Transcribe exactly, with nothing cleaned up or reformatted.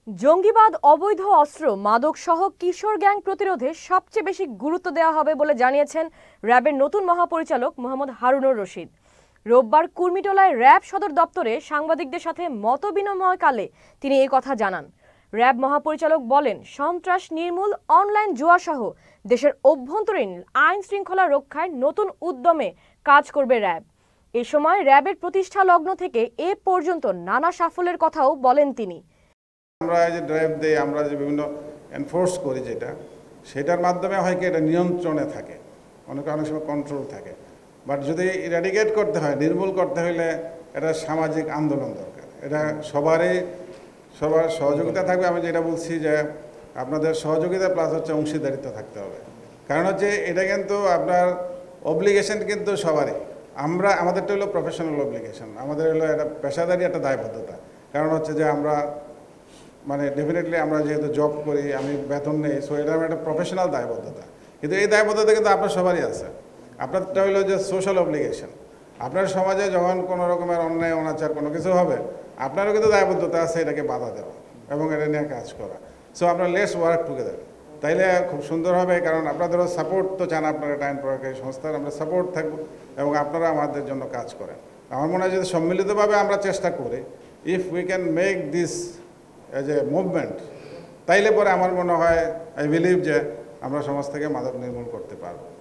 জঙ্গিবাদ, অবৈধ অস্ত্র, মাদক সহ কিশোর গ্যাং প্রতিরোধে সবচেয়ে বেশি গুরুত্ব দেওয়া হবে বলে জানিয়েছেন র্যাবের নতুন মহাপরিচালক মোহাম্মদ হারুনুর রশিদ। রোববার কুর্মিটোলায় র্যাব সদর দপ্তরে সাংবাদিকদের সাথে মতবিনিময়কালে তিনি এই কথা জানান। র্যাব মহাপরিচালক বলেন, সন্ত্রাস নির্মূল, অনলাইন জুয়াসহ দেশের অভ্যন্তরীণ আইন শৃঙ্খলা রক্ষায় নতুন উদ্যমে কাজ করবে র্যাব। এ সময় র্যাবের প্রতিষ্ঠা লগ্ন থেকে এ পর্যন্ত নানা সাফল্যের কথাও বলেন তিনি। আমরা যে ড্রাইভ দেই, আমরা যে বিভিন্ন এনফোর্স করি, যেটা সেটার মাধ্যমে হয় কি এটা নিয়ন্ত্রণে থাকে, অনেক অনেক সময় কন্ট্রোল থাকে। বাট যদি ইরাডিকেট করতে হয়, নির্মূল করতে হলে এটা সামাজিক আন্দোলন দরকার। এটা সবারই সবার সহযোগিতা থাকবে। আমি যেটা বলছি যে আপনাদের সহযোগিতা প্লাস হচ্ছে অংশীদারিত্ব থাকতে হবে। কারণ হচ্ছে এটা কিন্তু আপনার অব্লিগেশন কিন্তু সবারই। আমরা আমাদেরটা হলো প্রফেশনাল অব্লিগেশন, আমাদের হলো একটা পেশাদারি একটা দায়বদ্ধতা। কারণ হচ্ছে যে আমরা মানে ডেফিনেটলি আমরা যেহেতু জব করি, আমি বেতন নেই, সো এটা আমার একটা প্রফেশনাল দায়বদ্ধতা। কিন্তু এই দায়বদ্ধতা কিন্তু আপনার সবারই আছে। আপনারটা হলো যে সোশ্যাল অব্লিগেশন। আপনার সমাজে যখন কোনো রকমের অন্যায় অনাচার কোনো কিছু হবে, আপনারও কিন্তু দায়বদ্ধতা আছে এটাকে বাধা দেওয়া এবং এটা নিয়ে কাজ করা। সো আমরা লেটস ওয়ার্ক টুগেদার, তাইলে খুব সুন্দর হবে। কারণ আপনাদেরও সাপোর্ট তো চান, আপনারা একটা আইন প্রয়োগকারী সংস্থার আমরা সাপোর্ট থাকবো এবং আপনারা আমাদের জন্য কাজ করেন। আমার মনে হয় যদি সম্মিলিতভাবে আমরা চেষ্টা করি, if we can make this as a movement, তাইলে পরে আমার মনে হয় আই বিলিভ যে আমরা সমাজ থেকে মাদক নির্মূল করতে পারবো।